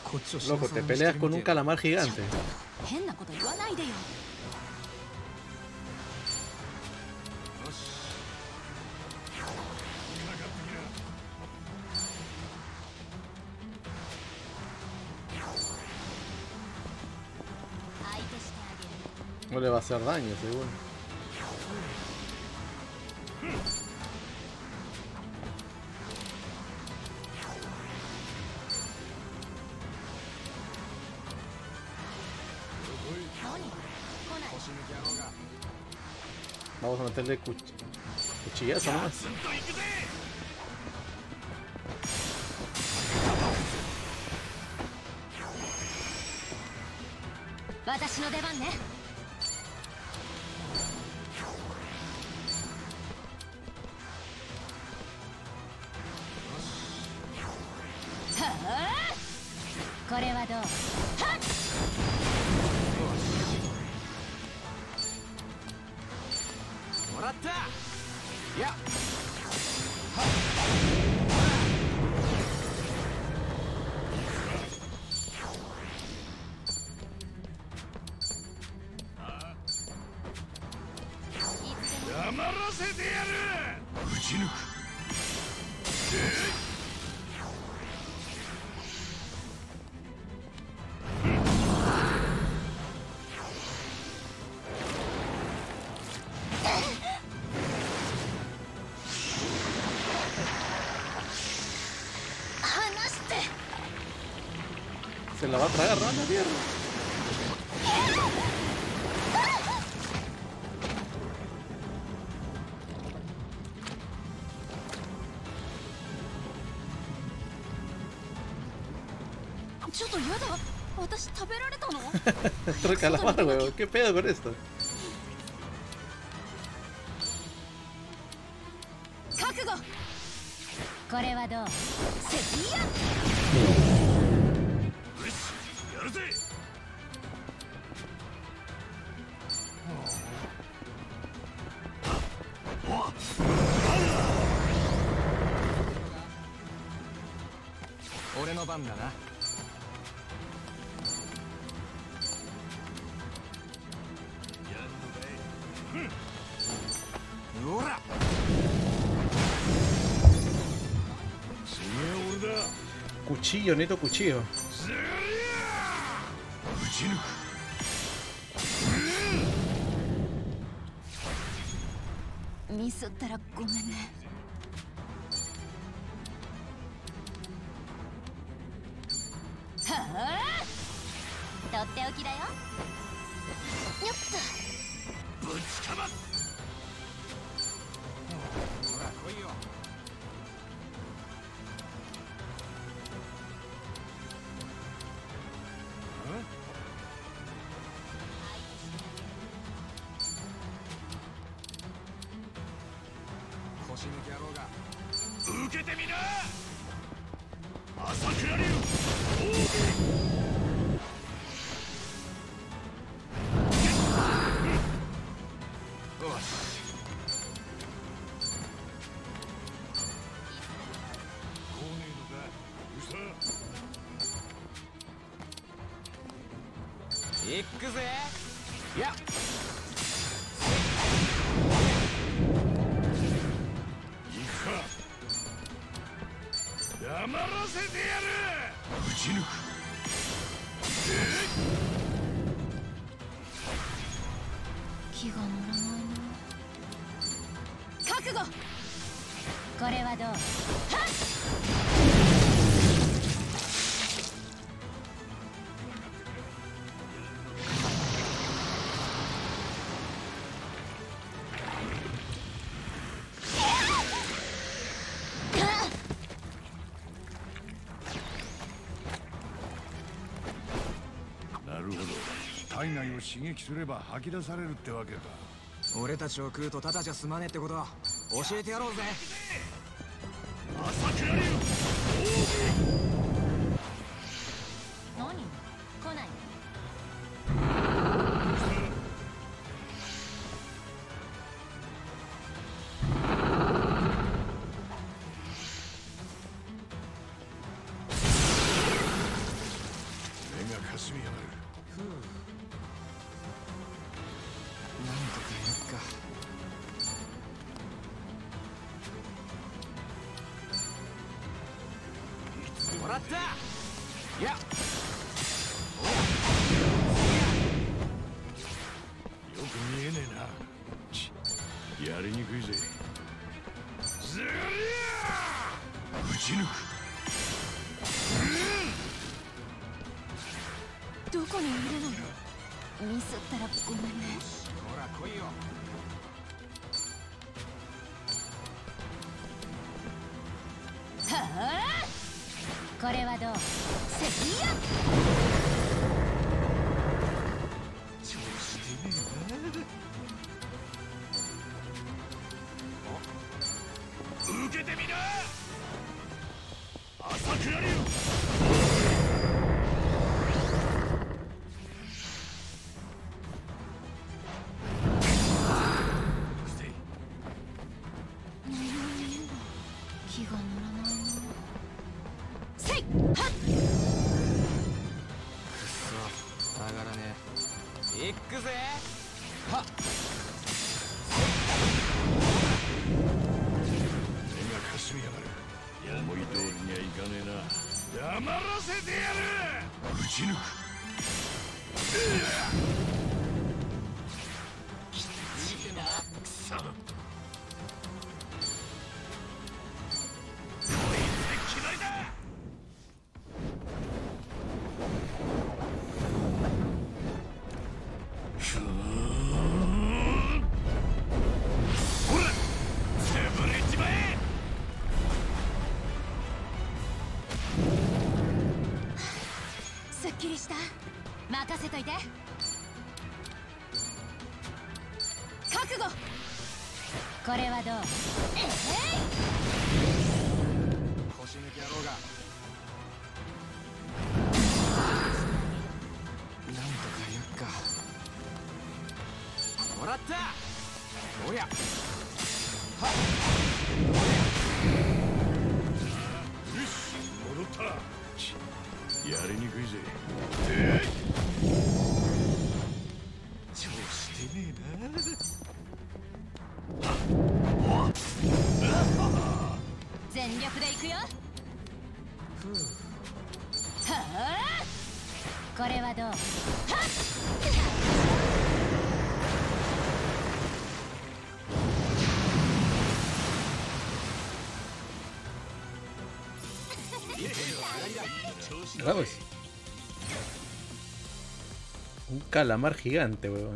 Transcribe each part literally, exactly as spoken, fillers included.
Loco, te peleas con un calamar gigante. No le va a hacer daño, seguro. Vamos a meterle cuch cuchillazo nomás. Se la va a tragar rana, mierda. Otro calamar, weón. ¿Qué pedo con esto? Cuchillo, neto cuchillo. 体内を刺激すれば吐き出されるってわけか。 俺たちを食うとただじゃ済まねえってこと教えてやろうぜ。 朝倉流何？来ない。 かすみやがる。 なんとかやっか。もらった。いや、 よく見えねえな。ちやりにくいぜ。ずりゃー打ち抜く。 どこにいるの？ミスったらごめんね。 ほら来いよ。 はあ、これはどう？せいや。 調子出ねえな。受けてみな。朝倉流。 気が乗らないな。せいはっ。 くっそ、上がらねえ。いっくぜ。はっ。 目がかすみやがる。思い通りにはいかねえな。黙らせてやる。打ち抜く。きついな。くそ。こいつで決まりだ。ふーん。ほら、潰れちまえ。 すっきりした。任せといて。覚悟。これはどう？えい、 腰抜け野郎が。なんとかやっか。もらった。おりゃ。はっ。 よし、戻った。ちやりにくいぜ。えい。調子出ねえな。 全力でいくよ。 ふう。 はあ、これはどう？はっ。 Vamos. Un calamar gigante, weón.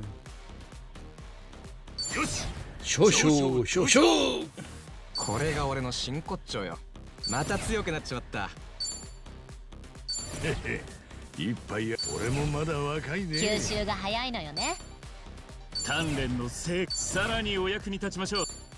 Shou shou, shou shou. これが俺の真骨頂よ。また強くなっちまった。 へへ、一杯や。俺もまだ若いね。 吸収が早いのよね。 鍛錬の成果、さらにお役に立ちましょう。